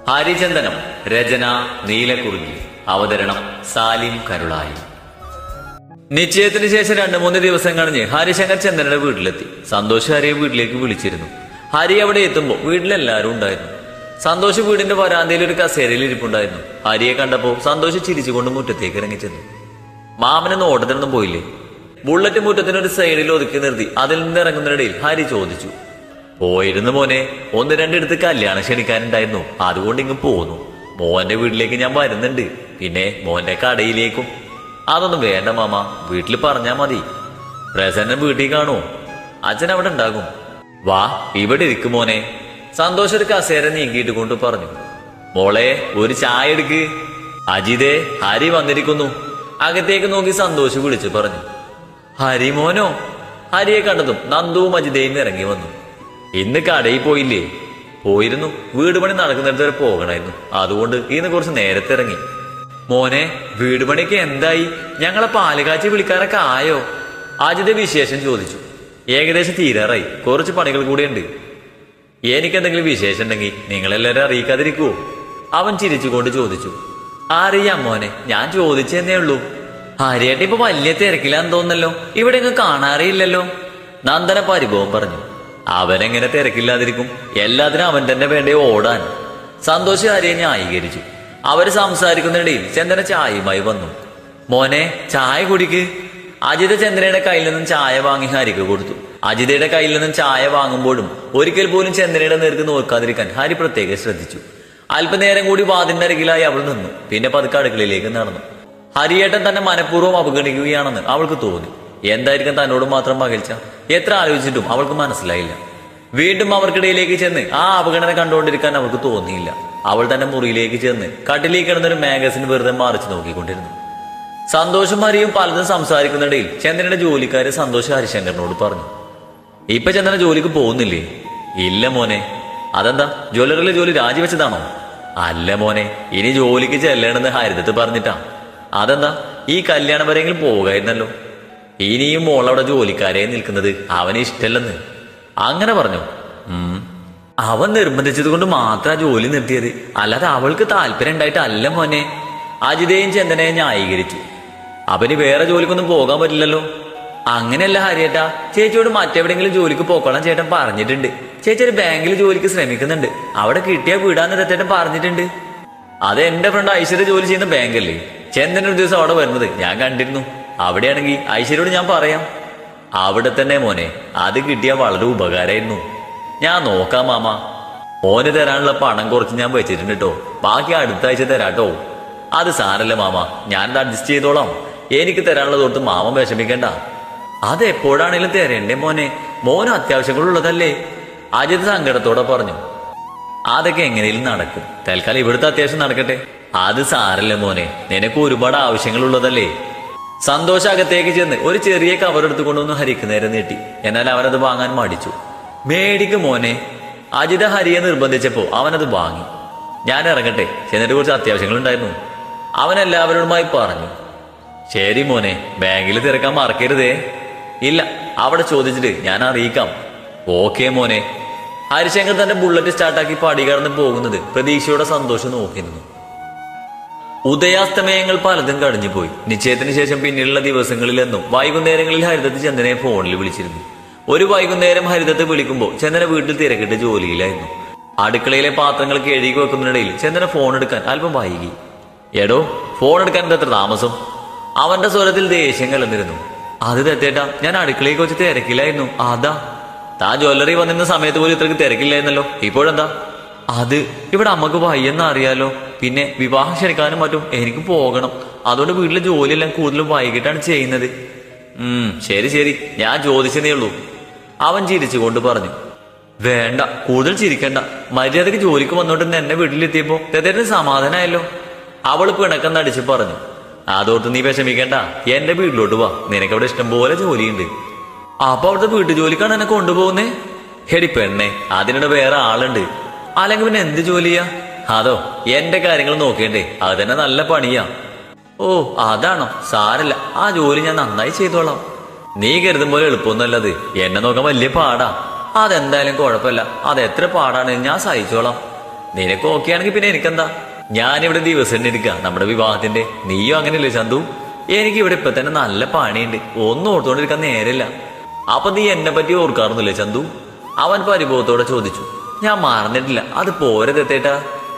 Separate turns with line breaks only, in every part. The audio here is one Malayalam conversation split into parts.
ഹരിചന്ദനം. രചന നീലക്കുറിഞ്ഞി. അവതരണം സാലിം കരുളായി. നിശ്ചയത്തിന് ശേഷം 2-3 ദിവസം കഴിഞ്ഞ് ഹരിശങ്കർ ചന്ദനയുടെ വീട്ടിലെത്തി. സന്തോഷ് ഹരിയെ വീട്ടിലേക്ക് വിളിച്ചിരുന്നു. ഹരി അവിടെ എത്തുമ്പോൾ വീട്ടിലെല്ലാരും ഉണ്ടായിരുന്നു. സന്തോഷ് വീടിന്റെ വരാന്തയിൽ ഒരു കസേരയിൽ ഇരിപ്പുണ്ടായിരുന്നു. ഹരിയെ കണ്ടപ്പോ സന്തോഷ് ചിരിച്ചുകൊണ്ട് മുറ്റത്തേക്ക് ഇറങ്ങി ചെന്നു. മാമനൊന്നും ഓട്ടത്തിനൊന്നും പോയില്ലേ? ബുള്ളറ്റ് മുറ്റത്തിനൊരു സൈഡിൽ ഒതുക്കി നിർത്തി അതിൽ നിന്ന് ഇറങ്ങുന്നതിനിടയിൽ ഹരി ചോദിച്ചു. പോയിരുന്നു മോനെ, 1-2 എടുത്ത് കല്യാണം ക്ഷണിക്കാനുണ്ടായിരുന്നു, അതുകൊണ്ട് ഇങ്ങ് പോന്നു. മോന്റെ വീട്ടിലേക്ക് ഞാൻ വരുന്നുണ്ട്, പിന്നെ മോന്റെ കടയിലേക്കും. അതൊന്നും വേണ്ട മാമ, വീട്ടിൽ പറഞ്ഞാ മതി. പ്രസന്നൻ വീട്ടിൽ കാണുമോ? അച്ഛൻ അവിടെ ഉണ്ടാകും. വാ ഇവിടെ ഇരിക്കും മോനെ. സന്തോഷ് ഒരു കസേര നീങ്ങിയിട്ട് കൊണ്ട് പറഞ്ഞു. മോളെ ഒരു ചായ എടുക്ക്. അജിതേ, ഹരി വന്നിരിക്കുന്നു. അകത്തേക്ക് നോക്കി സന്തോഷ് വിളിച്ചു പറഞ്ഞു. ഹരി മോനോ? ഹരിയെ കണ്ടതും നന്ദുവും അജിതയും ഇറങ്ങി വന്നു. ഇന്ന് കടയിൽ പോയില്ലേ? പോയിരുന്നു, വീട് പണി നടക്കുന്നിടത്ത് വരെ പോകണമായിരുന്നു, അതുകൊണ്ട് ഇന്ന് കുറച്ച് നേരത്തെ ഇറങ്ങി. മോനെ, വീട് പണിയൊക്കെ എന്തായി? ഞങ്ങളെ പാലുകാച്ചി വിളിക്കാനൊക്കെ ആയോ? അജിത വിശേഷം ചോദിച്ചു. ഏകദേശം തീരാറായി, കുറച്ച് പണികൾ കൂടിയുണ്ട്. എനിക്കെന്തെങ്കിലും വിശേഷം ഉണ്ടെങ്കിൽ നിങ്ങളെല്ലാവരും അറിയിക്കാതിരിക്കുവോ? അവൻ ചിരിച്ചുകൊണ്ട് ചോദിച്ചു. അറിയാം മോനെ, ഞാൻ ചോദിച്ചെന്നേ ഉള്ളൂ. ഹരിയേട്ട ഇപ്പൊ വലിയ തിരക്കിലാന്ന് തോന്നല്ലോ, ഇവിടെ ഇങ്ങ് കാണാറേയില്ലല്ലോ. നന്ദന പരിഭവം പറഞ്ഞു. അവനെങ്ങനെ തിരക്കില്ലാതിരിക്കും? എല്ലാത്തിനും അവൻ തന്നെ വേണ്ടേ ഓടാൻ. സന്തോഷ് ഹരിയെ ന്യായീകരിച്ചു. അവര് സംസാരിക്കുന്നതിനിടയിൽ ചന്ദന ചായയുമായി വന്നു. മോനെ ചായ കുടിക്ക്. അജിത ചന്ദനയുടെ കയ്യിൽ നിന്നും ചായ വാങ്ങി ഹരിക്ക് കൊടുത്തു. അജിതയുടെ കയ്യിൽ നിന്നും ചായ വാങ്ങുമ്പോഴും ഒരിക്കൽ പോലും ചന്ദനയുടെ നേർക്ക് നോക്കാതിരിക്കാൻ ഹരി പ്രത്യേകം ശ്രദ്ധിച്ചു. അല്പനേരം കൂടി വാതിന്റെ അരികിലായി അവൾ നിന്നു. പിന്നെ പതുക്കെ അടുക്കളയിലേക്ക് നടന്നു. ഹരിയേട്ടൻ തന്നെ മനഃപൂർവ്വം അവഗണിക്കുകയാണെന്ന് അവൾക്ക് തോന്നി. എന്തായിരിക്കും തന്നോട് മാത്രം പകൽച്ച? എത്ര ആലോചിച്ചിട്ടും അവൾക്ക് മനസ്സിലായില്ല. വീണ്ടും അവർക്കിടയിലേക്ക് ചെന്ന് ആ അവഗണന കണ്ടുകൊണ്ടിരിക്കാൻ അവൾക്ക് തോന്നിയില്ല. അവൾ തന്നെ മുറിയിലേക്ക് ചെന്ന് കട്ടിലേക്ക് കിടന്നൊരു മാഗസിൻ വെറുതെ മറിച്ച് നോക്കിക്കൊണ്ടിരുന്നു. സന്തോഷും ഹരിയും പലതും സംസാരിക്കുന്നിടയിൽ ചന്ദ്രന്റെ ജോലിക്കാര് സന്തോഷ് ഹരിശങ്കറിനോട് പറഞ്ഞു. ഇപ്പൊ ചന്ദ്രന ജോലിക്ക് പോകുന്നില്ലേ? ഇല്ല മോനെ. അതെന്താ, ജ്വല്ലറിയിലെ ജോലി രാജിവെച്ചതാണോ? അല്ല മോനെ, ഇനി ജോലിക്ക് ചെല്ലണമെന്ന് ഹരിതത്ത് പറഞ്ഞിട്ടാ. അതെന്താ, ഈ കല്യാണം വരെയെങ്കിലും പോകായിരുന്നല്ലോ. ഇനിയും മോളവിടെ ജോലിക്കാരെ നിൽക്കുന്നത് അവന് ഇഷ്ടല്ലെന്ന് അങ്ങനെ പറഞ്ഞു. അവൻ നിർബന്ധിച്ചത് കൊണ്ട് മാത്രം ജോലി നിർത്തിയത്, അല്ലാതെ അവൾക്ക് താല്പര്യം ഉണ്ടായിട്ടല്ല മോനെ. അജിതയും ചന്ദനയും ന്യായീകരിച്ചു. അവന് വേറെ ജോലിക്കൊന്നും പോകാൻ പറ്റില്ലല്ലോ. അങ്ങനെയല്ല ഹരിയേട്ടാ, ചേച്ചിയോട് മറ്റെവിടെയെങ്കിലും ജോലിക്ക് പോക്കോളാൻ ചേട്ടൻ പറഞ്ഞിട്ടുണ്ട്. ചേച്ചി ഒരു ബാങ്കിൽ ജോലിക്ക് ശ്രമിക്കുന്നുണ്ട്, അവിടെ കിട്ടിയാൽ വിടാന്ന് ചേട്ടൻ പറഞ്ഞിട്ടുണ്ട്. അത് എന്റെ ഫ്രണ്ട് ഐശ്വര്യ ജോലി ചെയ്യുന്ന ബാങ്കല്ലേ? ചന്ദന ഒരു ദിവസം അവിടെ വരുന്നത് ഞാൻ കണ്ടിരുന്നു. അവിടെയാണെങ്കിൽ ഐശ്വര്യോട് ഞാൻ പറയാം. അവിടെ തന്നെ മോനെ, അത് കിട്ടിയാൽ വളരെ ഉപകാരമായിരുന്നു. ഞാൻ നോക്കാം മാമ. മോന് തരാനുള്ള പണം കുറച്ച് ഞാൻ വെച്ചിട്ടുണ്ട് കേട്ടോ, ബാക്കി അടുത്ത ആഴ്ച തരാട്ടോ. അത് സാരല്ല മാമ, ഞാനത് അഡ്ജസ്റ്റ് ചെയ്തോളാം. എനിക്ക് തരാനുള്ള തൊട്ട് മാമ വിഷമിക്കണ്ട. അത് എപ്പോഴാണേലും തരണ്ടേ മോനെ, മോന് അത്യാവശ്യങ്ങളുള്ളതല്ലേ? അജിത് സങ്കടത്തോടെ പറഞ്ഞു. അതൊക്കെ എങ്ങനെയും നടക്കും, തൽക്കാലം ഇവിടുത്തെ അത്യാവശ്യം നടക്കട്ടെ. അത് സാരല്ല മോനെ, നിനക്ക് ഒരുപാട് ആവശ്യങ്ങളുള്ളതല്ലേ. സന്തോഷ് അകത്തേക്ക് ചെന്ന് ഒരു ചെറിയ കവർ എടുത്തുകൊണ്ടൊന്ന് ഹരിക്ക് നേരെ നീട്ടി. എന്നാൽ അവനത് വാങ്ങാൻ മടിച്ചു. മേടിക്ക് മോനെ. അജിത ഹരിയെ നിർബന്ധിച്ചപ്പോ അവനത് വാങ്ങി. ഞാൻ ഇറങ്ങട്ടെ, ചെന്നിട്ട് കുറച്ച് അത്യാവശ്യങ്ങളുണ്ടായിരുന്നു, അവൻ എല്ലാവരോടുമായി പറഞ്ഞു. ശരി മോനെ, ബാങ്കിൽ തിരക്കാൻ മറക്കരുതേ. ഇല്ല, അവിടെ ചോദിച്ചിട്ട് ഞാൻ അറിയിക്കാം. ഓക്കെ മോനെ. ഹരിശങ്കർ തന്റെ ബുള്ളറ്റ് സ്റ്റാർട്ടാക്കി പടി കടന്ന് പോകുന്നത് പ്രതീക്ഷയോടെ സന്തോഷം നോക്കിയിരുന്നു. ഉദയാസ്തമയങ്ങൾ പലതും കടഞ്ഞുപോയി. നിശ്ചയത്തിന് ശേഷം പിന്നീടുള്ള ദിവസങ്ങളിലെന്നും വൈകുന്നേരങ്ങളിൽ ഹരിതത്ത് ചന്ദനയെ ഫോണിൽ വിളിച്ചിരുന്നു. ഒരു വൈകുന്നേരം ഹരിതത്ത് വിളിക്കുമ്പോൾ ചന്ദന വീട്ടിൽ തിരക്കിട്ട് ജോലിയിലായിരുന്നു. അടുക്കളയിലെ പാത്രങ്ങൾ കഴുകി വെക്കുന്നതിനിടയിൽ ചന്ദന ഫോൺ എടുക്കാൻ അല്പം വൈകി. എടോ, ഫോൺ എടുക്കാൻ എത്ര താമസം? അവന്റെ സ്വരത്തിൽ ദേഷ്യം കലർന്നിരുന്നു. അത് തെറ്റേട്ടാ, ഞാൻ അടുക്കളയിൽ വെച്ച് തിരക്കില്ലായിരുന്നു, അതാ. താൻ ജ്വല്ലറി വന്നിരുന്ന സമയത്ത് പോലും ഇത്രയ്ക്ക് തിരക്കില്ലായിരുന്നല്ലോ, ഇപ്പോഴെന്താ? അത് ഇവിടെ അമ്മക്ക് വയ്യെന്ന് അറിയാലോ, പിന്നെ വിവാഹം ക്ഷണിക്കാനും മറ്റും എനിക്ക് പോകണം, അതുകൊണ്ട് വീട്ടിലെ ജോലിയെല്ലാം കൂടുതലും വൈകിട്ടാണ് ചെയ്യുന്നത്. ശരി ശരി, ഞാൻ ചോദിച്ചതേ ഉള്ളൂ. അവൻ ചിരിച്ചുകൊണ്ട് പറഞ്ഞു. വേണ്ട, കൂടുതൽ ചിരിക്കണ്ട. മര്യാദക്ക് ജോലിക്ക് വന്നോട്ട് എന്നെ വീട്ടിലെത്തിയപ്പോ തെറ്റേറ്റ സമാധാനമായല്ലോ. അവള് പിണക്കം നടിച്ച് പറഞ്ഞു. അതോർത്ത് നീ വിഷമിക്കണ്ട, എന്റെ വീട്ടിലോട്ട് വാ, നിനക്കവിടെ ഇഷ്ടംപോലെ ജോലിയുണ്ട്. അപ്പൊ അവിടുത്തെ വീട്ടു ജോലിക്കാണ് എന്നെ കൊണ്ടുപോകുന്നേ? ഹെടി പെണ്ണെ, അതിനിടെ വേറെ ആളുണ്ട്. അല്ലെങ്കിൽ പിന്നെ എന്ത് ജോലിയാ? അതോ, എന്റെ കാര്യങ്ങൾ നോക്കേണ്ടേ, അത് തന്നെ നല്ല പണിയാ. ഓ അതാണോ? സാരല്ല, ആ ജോലി ഞാൻ നന്നായി ചെയ്തോളാം. നീ കരുതും പോലെ എളുപ്പമൊന്നുമല്ലത്, എന്നെ നോക്കാൻ വലിയ പാടാ. അതെന്തായാലും കുഴപ്പമില്ല, അത് എത്ര പാടാണ് ഞാൻ സഹിച്ചോളാം. നിനക്ക് ഓക്കെ ആണെങ്കിൽ പിന്നെ എനിക്കെന്താ, ഞാനിവിടെ ദിവസം എടുക്കുക നമ്മുടെ വിവാഹത്തിന്റെ. നീയും അങ്ങനെയല്ലേ ചന്തു? എനിക്ക് ഇവിടെ ഇപ്പൊ തന്നെ നല്ല പണിയുണ്ട്, ഒന്നും ഓർത്തുകൊണ്ടിരിക്കാൻ നേരമില്ല. അപ്പൊ നീ എന്നെ പറ്റി ഓർക്കാറൊന്നുമില്ലേ ചന്തു? അവൻ പരിഭവത്തോടെ ചോദിച്ചു. ഞാൻ മറന്നിട്ടില്ല, അത് പോരെ ദത്തേട്ടാ.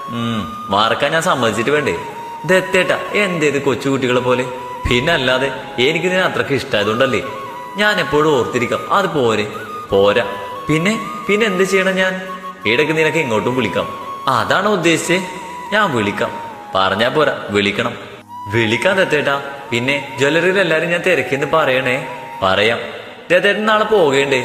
മറക്കാൻ ഞാൻ സമ്മതിച്ചിട്ട് വേണ്ടേ? ദത്തേട്ടാ എന്തേത് കൊച്ചുകുട്ടികളെ പോലെ? പിന്നെ അല്ലാതെ എനിക്ക് ഇതിനെ അത്രക്ക് ഇഷ്ടമായതുകൊണ്ടല്ലേ. ഞാൻ എപ്പോഴും ഓർത്തിരിക്കാം, അത് പോരെ? പോരാ. പിന്നെ പിന്നെ എന്ത് ചെയ്യണം ഞാൻ? ഇടയ്ക്ക് നിനക്ക് ഇങ്ങോട്ടും വിളിക്കാം. അതാണോ ഉദ്ദേശിച്ചേ? ഞാൻ വിളിക്കാം. പറഞ്ഞാ പോരാ, വിളിക്കണം. വിളിക്കാൻ ദത്തേട്ടാ. പിന്നെ ജ്വല്ലറിയിൽ എല്ലാരും ഞാൻ തിരക്കിന്ന് പറയണേ. പറയാം. ദത്തേട്ടൻ നാളെ പോകേണ്ടേ?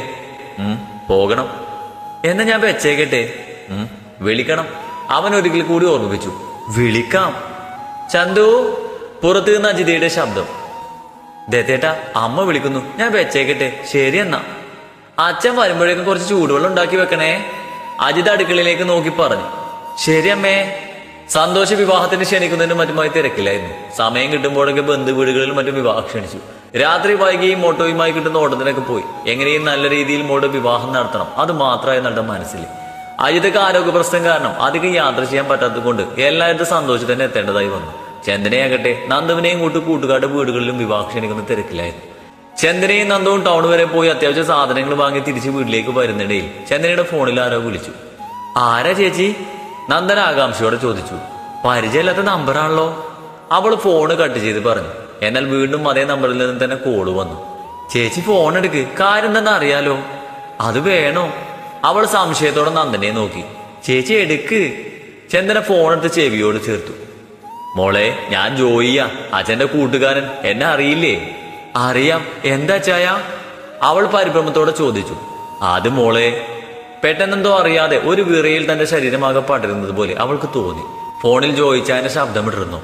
പോകണം. എന്നാ ഞാൻ വെച്ചേക്കട്ടെ. വിളിക്കണം. അവൻ ഒരിക്കൽ കൂടി ഓർമ്മിപ്പിച്ചു. വിളിക്കാം. ചന്തു, പുറത്തു നിന്ന് അജിതയുടെ ശബ്ദം. ദത്തേട്ടാ അമ്മ വിളിക്കുന്നു, ഞാൻ വെച്ചേക്കട്ടെ. ശരി എന്നാ. അച്ഛൻ വരുമ്പോഴേക്കും കുറച്ച് ചൂടുവെള്ളം ഉണ്ടാക്കി വെക്കണേ. അജിത അടുക്കളയിലേക്ക് നോക്കി പറഞ്ഞു. ശരി അമ്മേ. സന്തോഷ വിവാഹത്തിന് ക്ഷണിക്കുന്നതിനും മറ്റുമായി തിരക്കില്ലായിരുന്നു. സമയം കിട്ടുമ്പോഴൊക്കെ ബന്ധു വീടുകളിലും മറ്റും വിവാഹം ക്ഷണിച്ചു. രാത്രി വൈകിയും മോട്ടോയുമായി കിട്ടുന്ന ഓട്ടത്തിനൊക്കെ പോയി. എങ്ങനെയും നല്ല രീതിയിൽ മോടെ വിവാഹം നടത്തണം, അത് മാത്രമായി നടന്ന മനസ്സിൽ. അജിതക്ക് ആരോഗ്യ പ്രശ്നം കാരണം അധികം യാത്ര ചെയ്യാൻ പറ്റാത്തത് കൊണ്ട് എല്ലായിടത്തും സന്തോഷം തന്നെ എത്തേണ്ടതായി വന്നു. ചന്ദനയാകട്ടെ നന്ദുവിനെയും കൂട്ടുകാരുടെ വീടുകളിലും വിവാഹം ക്ഷണിക്കുന്ന തിരക്കിലായിരുന്നു. ചന്ദനയും നന്ദവും ടൗൺ വരെ പോയി അത്യാവശ്യം സാധനങ്ങൾ വാങ്ങി തിരിച്ച് വീട്ടിലേക്ക് വരുന്നിടയിൽ ചന്ദനയുടെ ഫോണിൽ ആരോ വിളിച്ചു. ആരാ ചേച്ചി? നന്ദൻ ആകാംക്ഷയോടെ ചോദിച്ചു. പരിചയമില്ലാത്ത നമ്പറാണല്ലോ. അവൾ ഫോണ് കട്ട് ചെയ്ത് പറഞ്ഞു. എന്നാൽ വീണ്ടും അതേ നമ്പറിൽ നിന്ന് തന്നെ കോള് വന്നു. ചേച്ചി ഫോൺ എടുക്ക്, കാര്യം എന്താണെന്ന് അറിയാലോ. അത് വേണോ? അവൾ സംശയത്തോടെ നന്ദനെ നോക്കി. ചേച്ചി എടുക്ക്. ചന്ദന ഫോൺ എടുത്ത് ചെവിയോട് ചേർത്തു. മോളെ, ഞാൻ ജോയിയാ, അച്ഛന്റെ കൂട്ടുകാരൻ. എന്നെ അറിയില്ലേ? അറിയാം. എന്താ ചായ? അവൾ പരിഭ്രമത്തോടെ ചോദിച്ചു. അത് മോളെ. പെട്ടെന്നെന്തോ അറിയാതെ ഒരു വിറയിൽ തന്റെ ശരീരമാകെ പടരുന്നത് പോലെ അവൾക്ക് തോന്നി. ഫോണിൽ ജോയിച്ചായന്റെ ശബ്ദമിട്ടിരുന്നു.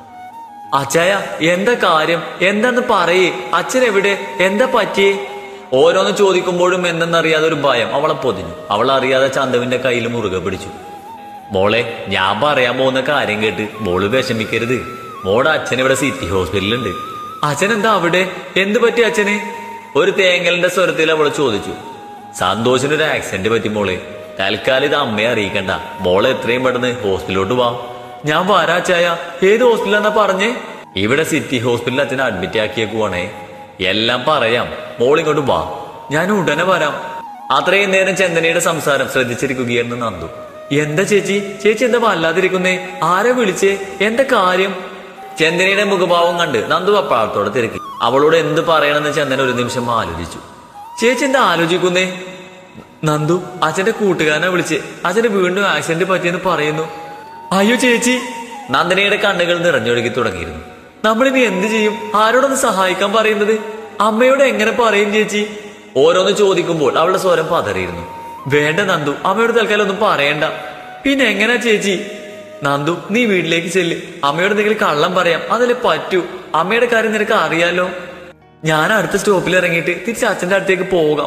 അച്ചായ, എന്താ കാര്യം? എന്താന്ന് പറയേ. അച്ഛൻ എവിടെ? എന്താ പറ്റിയേ? ഓരോന്ന് ചോദിക്കുമ്പോഴും എന്തെന്നറിയാതെ ഒരു ഭയം അവളെ പൊതിഞ്ഞു. അവൾ അറിയാതെ ചന്തുവിന്റെ കയ്യിൽ മുറുകെ പിടിച്ചു. മോളെ, ഞാൻ പറയാൻ പോകുന്ന കാര്യം കേട്ട് മോള് വിഷമിക്കരുത്. മോടെ അച്ഛൻ ഇവിടെ സിറ്റി ഹോസ്പിറ്റലുണ്ട്. അച്ഛൻ എന്താ അവിടെ? എന്ത് പറ്റി അച്ഛന്? ഒരു തേങ്ങലിന്റെ സ്വരത്തിൽ അവൾ ചോദിച്ചു. സന്തോഷിനൊരു ആക്സിഡന്റ് പറ്റി മോളെ. തൽക്കാലം ഇത് അമ്മയെ അറിയിക്കണ്ട. മോളെ എത്രയും പെട്ടെന്ന് ഹോസ്പിറ്റലിലോട്ട് വാ. ഞാൻ വരാച്ചായ. ഏത് ഹോസ്പിറ്റലാന്നാ പറഞ്ഞേ? ഇവിടെ സിറ്റി ഹോസ്പിറ്റലിൽ അച്ഛനെ അഡ്മിറ്റ് ആക്കിയേക്കുവാണേ. എല്ലാം പറയാം, മോളിങ്ങോട്ട് വാ. ഞാൻ ഉടനെ വരാം. അത്രയും നേരം ചന്ദനയുടെ സംസാരം ശ്രദ്ധിച്ചിരിക്കുകയായിരുന്നു നന്ദു. എന്താ ചേച്ചി? ചേച്ചി എന്താ വല്ലാതിരിക്കുന്നേ? ആരെ വിളിച്ചേ? എന്താ കാര്യം? ചന്ദനയുടെ മുഖഭാവം കണ്ട് നന്ദു അപ്പാളത്തോടെ തിരക്കി. അവളോട് എന്ത് പറയണമെന്ന് ചന്ദന ഒരു നിമിഷം ആലോചിച്ചു. ചേച്ചി എന്താ ആലോചിക്കുന്നേ? നന്ദു, അച്ഛന്റെ കൂട്ടുകാരനെ വിളിച്ച് അച്ഛന് വീണ്ടും ആക്സിഡന്റ് പറ്റിയെന്ന് പറയുന്നു. അയ്യോ ചേച്ചി! നന്ദനയുടെ കണ്ണുകൾ നിറഞ്ഞൊഴുകി തുടങ്ങിയിരുന്നു. നമ്മളിനി എന്ത് ചെയ്യും? ആരോടൊന്ന് സഹായിക്കാൻ പറയുന്നത്? അമ്മയോട് എങ്ങനെ പറയും ചേച്ചി? ഓരോന്ന് ചോദിക്കുമ്പോൾ അവളുടെ സ്വരം പതറിയിരുന്നു. വേണ്ട നന്ദു, അമ്മയോട് തൽക്കാലം ഒന്നും പറയണ്ട. പിന്നെ എങ്ങനാ ചേച്ചി? നന്ദു, നീ വീട്ടിലേക്ക് ചെല്ല്. അമ്മയോട് എന്തെങ്കിലും കള്ളം പറയാം, അതല്ലേ പറ്റൂ. അമ്മയുടെ കാര്യം നിനക്ക് അറിയാലോ. ഞാൻ അടുത്ത സ്റ്റോപ്പിൽ ഇറങ്ങിയിട്ട് തിരിച്ച് അച്ഛന്റെ അടുത്തേക്ക് പോകാം.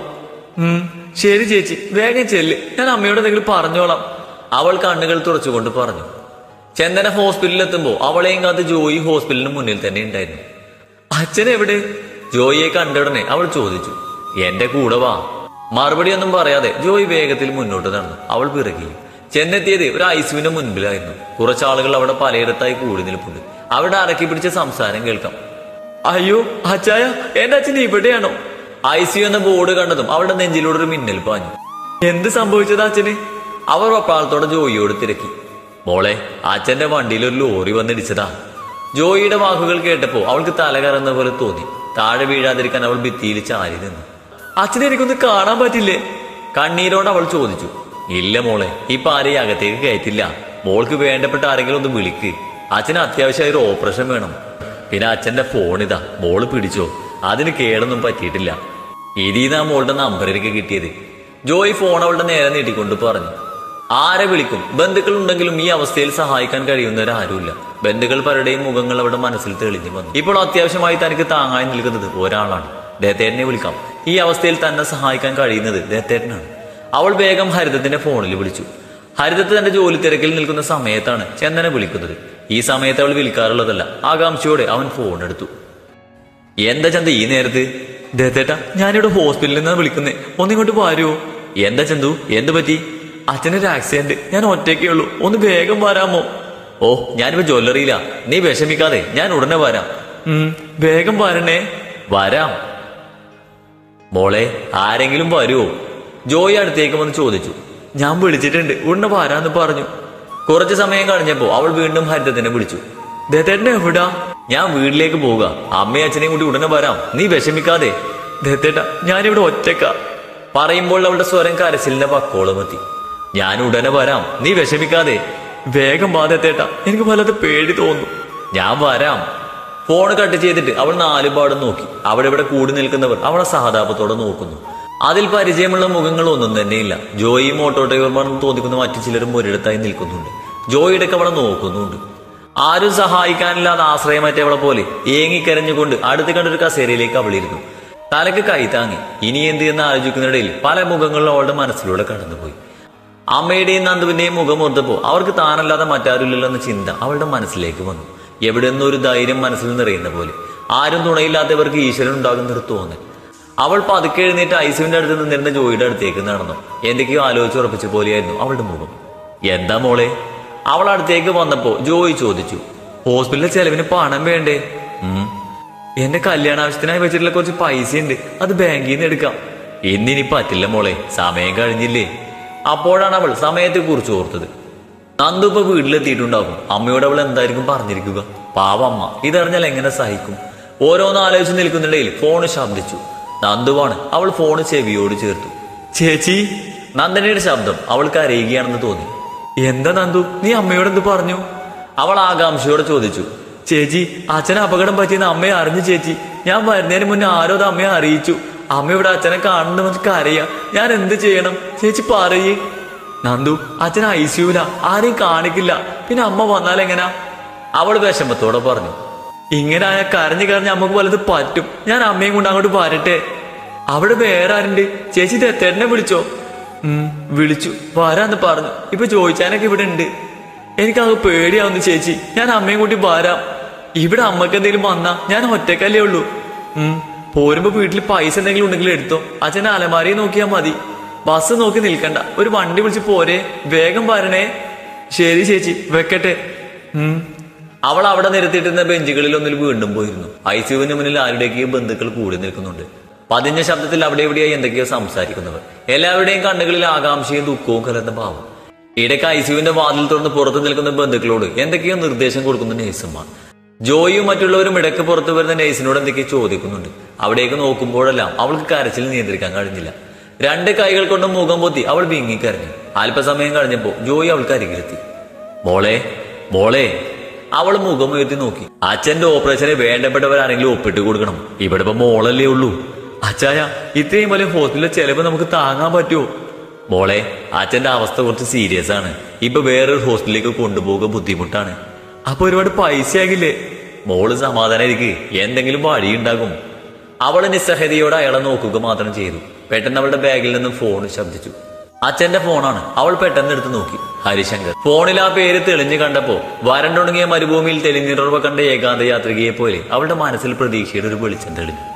ശരി ചേച്ചി, വേഗം ചെല്ല്. ഞാൻ അമ്മയോട് എന്തെങ്കിലും പറഞ്ഞോളാം. അവൾ കണ്ണുകൾ തുറച്ചുകൊണ്ട് പറഞ്ഞു. ചന്ദന ഹോസ്പിറ്റലിൽ എത്തുമ്പോൾ അവളെയും കാത്ത് ജോയി ഹോസ്പിറ്റലിന് മുന്നിൽ തന്നെ ഉണ്ടായിരുന്നു. അച്ഛൻ എവിടെ? ജോയിയെ കണ്ടുടനെ അവൾ ചോദിച്ചു. എന്റെ കൂടെ വാ. മറുപടി ഒന്നും പറയാതെ ജോയി വേഗത്തിൽ മുന്നോട്ട് നടന്നു. അവൾ പിറകി. ചെന്നെത്തിയത് ഒരു ഐസിയുവിന്റെ മുൻപിലായിരുന്നു. കുറച്ചാളുകൾ അവിടെ പലയിടത്തായി കൂടി നിൽപ്പുണ്ട്. അവിടെ അടക്കി പിടിച്ച സംസാരം കേൾക്കാം. അയ്യോ അച്ചായ, എന്റെ അച്ഛൻ ഇവിടെയാണോ? ഐസിയു എന്ന ബോർഡ് കണ്ടതും അവളുടെ നെഞ്ചിലൂടെ ഒരു മിന്നൽ പാഞ്ഞു. എന്ത് സംഭവിച്ചത് അച്ഛന്? അവർ ഒപ്പാളത്തോടെ ജോയിയോട് തിരക്കി. മോളെ, അച്ഛന്റെ വണ്ടിയിൽ ഒരു ലോറി വന്നിടിച്ചതാ. ജോയിയുടെ വാക്കുകൾ കേട്ടപ്പോ അവൾക്ക് തല കറന്ന പോലെ തോന്നി. താഴെ വീഴാതിരിക്കാൻ അവൾ ഭിത്തിയിൽ ചാരി നിന്നു. അച്ഛനെ എനിക്കൊന്ന് കാണാൻ പറ്റില്ലേ? കണ്ണീരോട് അവൾ ചോദിച്ചു. ഇല്ല മോളെ, ഇപ്പൊ ആരെയും അകത്തേക്ക് കയറ്റില്ല. മോൾക്ക് വേണ്ടപ്പെട്ട ആരെങ്കിലും ഒന്ന് വിളിക്ക്. അച്ഛന് അത്യാവശ്യമായി ഒരു ഓപ്പറേഷൻ വേണം. പിന്നെ അച്ഛന്റെ ഫോണിതാ, മോള് പിടിച്ചോ. അതിന് കേടൊന്നും പറ്റിയിട്ടില്ല. ഇതിന്നാ മോളുടെ നമ്പറിലേക്ക് കിട്ടിയത്. ജോയി ഫോൺ അവളുടെ നേരെ നീട്ടിക്കൊണ്ട് പറഞ്ഞു. ആരെ വിളിക്കും? ബന്ധുക്കൾ ഉണ്ടെങ്കിലും ഈ അവസ്ഥയിൽ സഹായിക്കാൻ കഴിയുന്നവരാരുമില്ല. ബന്ധുക്കൾ പലരുടെയും മുഖങ്ങൾ അവിടെ മനസ്സിൽ തെളിഞ്ഞു വന്നു. ഇപ്പോൾ അത്യാവശ്യമായി തനിക്ക് താങ്ങായി നിൽക്കുന്നത് ഒരാളാണ്. ദേത്തേട്ടനെ വിളിക്കാം. ഈ അവസ്ഥയിൽ തന്നെ സഹായിക്കാൻ കഴിയുന്നത് ദേത്തേട്ടനാണ്. അവൾ വേഗം ഹരിതത്തിന്റെ ഫോണിൽ വിളിച്ചു. ഹരിതത്ത് തന്റെ ജോലി തിരക്കിൽ നിൽക്കുന്ന സമയത്താണ് ചന്ദന വിളിക്കുന്നത്. ഈ സമയത്ത് അവൾ വിളിക്കാറുള്ളതല്ല. ആകാംക്ഷയോടെ അവൻ ഫോൺ എടുത്തു. എന്താ ചന്ത ഈ നേരത്ത്? ദേത്തേട്ടാ, ഞാനിവിടെ ഹോസ്പിറ്റലിൽ നിന്നാണ് വിളിക്കുന്നേ. ഒന്നിങ്ങോട്ട് വരുമോ? എന്താ ചന്തു, എന്ത് പറ്റി? അച്ഛനൊരു ആക്സിഡന്റ്, ഞാൻ ഒറ്റയ്ക്കേ ഉള്ളൂ, ഒന്ന് വേഗം വരാമോ? ഓ, ഞാനിപ്പോ ജ്വല്ലറിയില്ല, നീ വിഷമിക്കാതെ, ഞാൻ ഉടനെ വരാം. വേഗം വരണേ. വരാം. മോളെ, ആരെങ്കിലും വരുമോ? ജോയി അടുത്തേക്ക് വന്ന് ചോദിച്ചു. ഞാൻ വിളിച്ചിട്ടുണ്ട്, ഉടനെ വരാന്ന് പറഞ്ഞു. കുറച്ചു സമയം കഴിഞ്ഞപ്പോ അവൾ വീണ്ടും ഹരിതത്തിനെ വിളിച്ചു. ദത്തേട്ടനെ എവിടാ? ഞാൻ വീട്ടിലേക്ക് പോവുക, അമ്മയും അച്ഛനെയും കൂടി ഉടനെ വരാം, നീ വിഷമിക്കാതെ. ദത്തേട്ട, ഞാനിവിടെ ഒറ്റക്ക. പറയുമ്പോൾ അവളുടെ സ്വരം കരച്ചിലിന്റെ പക്കോളം എത്തി. ഞാൻ ഉടനെ വരാം, നീ വിഷമിക്കാതെ. വേഗം വാ ദത്തേട്ട, എനിക്ക് വല്ലാതെ പേടി തോന്നുന്നു. ഞാൻ വരാം. ഫോൺ കട്ട് ചെയ്തിട്ട് അവൾ നാലുപാടും നോക്കി. അവിടെ ഇവിടെ കൂടി നിൽക്കുന്നവർ അവളെ സഹതാപത്തോടെ നോക്കുന്നു. അതിൽ പരിചയമുള്ള മുഖങ്ങൾ ഒന്നും തന്നെയില്ല. ജോയിയും ഓട്ടോ ഡ്രൈവർമാരും തോന്നിക്കുന്ന മറ്റു ചിലരും ഒരിടത്തായി നിൽക്കുന്നുണ്ട്. ജോയിടക്ക് അവളെ നോക്കുന്നുണ്ട്. ആരും സഹായിക്കാനില്ലാതെ ആശ്രയമറ്റവളെ പോലെ ഏങ്ങിക്കരഞ്ഞുകൊണ്ട് അടുത്ത് കണ്ടൊരു കസേരയിലേക്ക് അവളിരുന്നു. തലക്ക് കൈ താങ്ങി. ഇനി എന്ത് എന്ന് ആലോചിക്കുന്നതിനിടയിൽ പല മുഖങ്ങളും അവളുടെ മനസ്സിലൂടെ കടന്നുപോയി. അമ്മയുടെയും നന്ദുവിന്റെയും മുഖം ഓർത്തപ്പോ അവർക്ക് താനല്ലാതെ മറ്റാരുമില്ലെന്ന ചിന്ത അവളുടെ മനസ്സിലേക്ക് വന്നു. എവിടെ നിന്നൊരു ധൈര്യം മനസ്സിൽ നിറയുന്ന പോലെ. ആരും തുണയില്ലാത്തവർക്ക് ഈശ്വരൻ ഉണ്ടാകുന്നൊരു തോന്നൽ. അവൾ പതുക്കെ എഴുന്നേറ്റ് ഐസുവിന്റെ അടുത്ത് നിന്നിരുന്ന ജോയിയുടെ അടുത്തേക്ക് നടന്നു. എന്തൊക്കെയോ ആലോചിച്ചുറപ്പിച്ച പോലെയായിരുന്നു അവളുടെ മുഖം. എന്താ മോളെ? അവൾ അടുത്തേക്ക് വന്നപ്പോ ജോയി ചോദിച്ചു. ഹോസ്പിറ്റലിലെ ചെലവിന് പണം വേണ്ടേ? എന്റെ കല്യാണാവശ്യത്തിനായി വെച്ചിട്ടുള്ള കുറച്ച് പൈസയുണ്ട്, അത് ബാങ്കിൽ നിന്ന് എടുക്കാം. ഇന്നിനി പറ്റില്ല മോളെ, സമയം കഴിഞ്ഞില്ലേ. അപ്പോഴാണ് അവൾ സമയത്തെ കുറിച്ച് ഓർത്തത്. നന്ദു ഇപ്പൊ വീട്ടിലെത്തിയിട്ടുണ്ടാകും. അമ്മയോട് അവൾ എന്തായിരിക്കും പറഞ്ഞിരിക്കുക? പാവമ്മ ഇതറിഞ്ഞാൽ എങ്ങനെ സഹിക്കും? ഓരോന്ന് ആലോചിച്ച് നിൽക്കുന്നിടയിൽ ഫോണ് ശബ്ദിച്ചു. നന്ദുവാണ്. അവൾ ഫോണ് ചെവിയോട് ചേർത്തു. ചേച്ചി. നന്ദനയുടെ ശബ്ദം അവൾക്ക് അറിയുകയാണെന്ന് തോന്നി. എന്താ നന്ദു, നീ അമ്മയോട് എന്ത് പറഞ്ഞു? അവൾ ആകാംക്ഷയോടെ ചോദിച്ചു. ചേച്ചി, അച്ഛനെ അപകടം പറ്റിയെന്ന് അമ്മയെ അറിഞ്ഞു ചേച്ചി. ഞാൻ വരുന്നതിന് മുന്നേ ആരോ അത് അമ്മയെ അറിയിച്ചു. അമ്മയുടെ അച്ഛനെ കാണണമെന്ന് അറിയാം. ഞാൻ എന്ത് ചെയ്യണം ചേച്ചി പറയേ. നന്ദു, അച്ഛൻ ഐസിയൂല, ആരെയും കാണിക്കില്ല. പിന്നെ അമ്മ വന്നാലെങ്ങനാ? അവൾ വിഷമത്തോടെ പറഞ്ഞു. ഇങ്ങനെ ആയാൽ കരഞ്ഞു കരഞ്ഞ് അമ്മക്ക് വല്ലത് പറ്റും. ഞാൻ അമ്മയും കൊണ്ട് അങ്ങോട്ട് വരട്ടെ. അവിടെ വേറെ ആരുണ്ട്? ചേച്ചി ദത്തേട്ടനെ വിളിച്ചോ? വിളിച്ചു, വരാന്ന് പറഞ്ഞു. ഇപ്പൊ ചോദിച്ചാനൊക്കെ ഇവിടെ ഉണ്ട്. എനിക്കത് പേടിയാവുന്നു ചേച്ചി. ഞാൻ അമ്മയും കൂട്ടി വരാം. ഇവിടെ അമ്മക്ക് എന്തെങ്കിലും വന്നാ ഞാൻ ഒറ്റക്കല്ലേ ഉള്ളൂ. പോരുമ്പോ വീട്ടിൽ പൈസ എന്തെങ്കിലും ഉണ്ടെങ്കിൽ എടുത്തോ. അച്ഛനെ അലമാരയെ നോക്കിയാൽ മതി. ബസ് നോക്കി നിൽക്കണ്ട, ഒരു വണ്ടി വിളിച്ച് പോരെ. വേഗം വരണേ. ശരി ചേച്ചി, വെക്കട്ടെ. അവൾ അവിടെ നിരത്തിയിട്ടിരുന്ന ബെഞ്ചുകളിൽ ഒന്നിൽ വീണ്ടും പോയിരുന്നു. ഐസിയുവിന് മുന്നിൽ ആരുടെയൊക്കെയോ ബന്ധുക്കൾ കൂടി നിൽക്കുന്നുണ്ട്. പതിഞ്ഞ ശബ്ദത്തിൽ അവിടെ എവിടെയായി എന്തൊക്കെയോ സംസാരിക്കുന്നവർ. എല്ലാവരുടെയും കണ്ണുകളിൽ ആകാംക്ഷയും ദുഃഖവും കലർന്ന ഭാവം. ഇടയ്ക്ക് ഐസിയുവിന്റെ വാതിൽ തുറന്ന് പുറത്തു നിൽക്കുന്ന ബന്ധുക്കളോട് എന്തൊക്കെയോ നിർദ്ദേശം കൊടുക്കുന്ന നേഴ്സുമാർ. ജോയിയും മറ്റുള്ളവരും ഇടയ്ക്ക് പുറത്തു വരുന്ന നേഴ്സിനോട് എന്തൊക്കെയോ ചോദിക്കുന്നുണ്ട്. അവിടേക്ക് നോക്കുമ്പോഴെല്ലാം അവൾക്ക് കരച്ചിൽ നിയന്ത്രിക്കാൻ കഴിഞ്ഞില്ല. രണ്ട് കൈകൾ കൊണ്ട് മുഖം പൊത്തി അവൾ വിങ്ങിക്കരഞ്ഞു. അല്പസമയം കഴിഞ്ഞപ്പോ ജോയി അവൾക്ക് അരികിലെത്തി. മോളെ, മോളെ. അവൾ മുഖം ഉയർത്തി നോക്കി. അച്ഛന്റെ ഓപ്പറേഷന് വേണ്ടപ്പെട്ടവരാരെങ്കിലും ഒപ്പിട്ട് കൊടുക്കണം. ഇവിടെ ഇപ്പൊ മോളല്ലേ ഉള്ളൂ. അച്ചായ, ഇത്രയും വലിയ ഹോസ്പിറ്റലിലെ ചെലവ് നമുക്ക് താങ്ങാൻ പറ്റുമോ? മോളെ, അച്ഛന്റെ അവസ്ഥ കുറച്ച് സീരിയസ് ആണ്. ഇപ്പൊ വേറൊരു ഹോസ്പിറ്റലിലേക്ക് കൊണ്ടുപോകുക ബുദ്ധിമുട്ടാണ്. അപ്പൊ ഒരുപാട് പൈസ ആകില്ലേ? മോള് സമാധാനായിരിക്കും, എന്തെങ്കിലും വഴിയുണ്ടാകും. അവള് നിസ്സഹതയോടെ അയാളെ നോക്കുക മാത്രം ചെയ്തു. പെട്ടെന്ന് അവളുടെ ബാഗിൽ നിന്നും ഫോൺ ശബ്ദിച്ചു. അച്ഛന്റെ ഫോണാണ്. അവൾ പെട്ടെന്ന് എടുത്ത് നോക്കി. ഹരിശങ്കർ. ഫോണിൽ ആ പേര് തെളിഞ്ഞു കണ്ടപ്പോ വരണ്ടുണങ്ങിയ മരുഭൂമിയിൽ തെളിഞ്ഞിറവ കണ്ട ഏകാന്ത യാത്രികയെ പോലെ അവളുടെ മനസ്സിൽ പ്രതീക്ഷയുടെ ഒരു വെളിച്ചം തെളിഞ്ഞു.